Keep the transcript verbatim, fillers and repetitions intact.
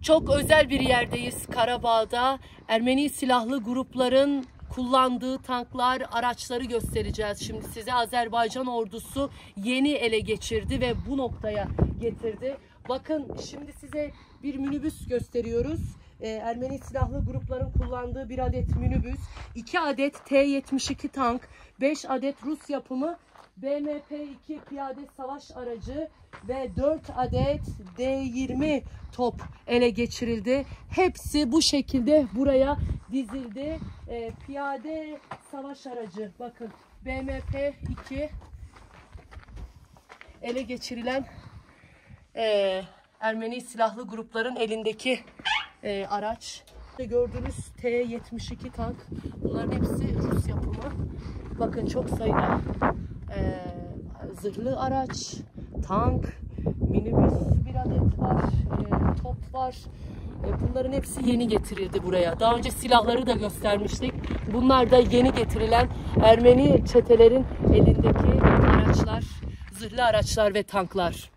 Çok özel bir yerdeyiz, Karabağ'da. Ermeni silahlı grupların kullandığı tanklar, araçları göstereceğiz. Şimdi size Azerbaycan ordusu yeni ele geçirdi ve bu noktaya getirdi. Bakın şimdi size bir minibüs gösteriyoruz. Ee, Ermeni silahlı grupların kullandığı bir adet minibüs, iki adet T yetmiş iki tank, beş adet Rus yapımı B M P iki piyade savaş aracı ve dört adet D yirmi top ele geçirildi. Hepsi bu şekilde buraya dizildi. E, piyade savaş aracı, bakın B M P iki ele geçirilen e, Ermeni silahlı grupların elindeki e, araç. Gördüğünüz T yetmiş iki tank, bunların hepsi Rus yapımı. Bakın çok sayıda e, zırhlı araç, tank, minibüs bir adet var, e, top var. E, bunların hepsi yeni getirildi buraya. Daha önce silahları da göstermiştik. Bunlar da yeni getirilen Ermeni çetelerin elindeki araçlar, zırhlı araçlar ve tanklar.